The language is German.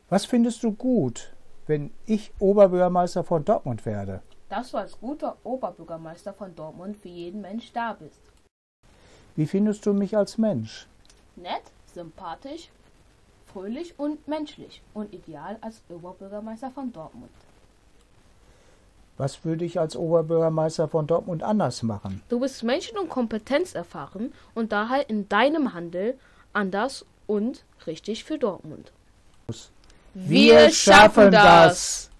Was findest du gut, wenn ich Oberbürgermeister von Dortmund werde? Dass du als guter Oberbürgermeister von Dortmund für jeden Mensch da bist. Wie findest du mich als Mensch? Nett, sympathisch, fröhlich und menschlich und ideal als Oberbürgermeister von Dortmund. Was würde ich als Oberbürgermeister von Dortmund anders machen? Du bist Menschen- und Kompetenz erfahren und daher in deinem Handel anders und richtig für Dortmund. Wir schaffen das!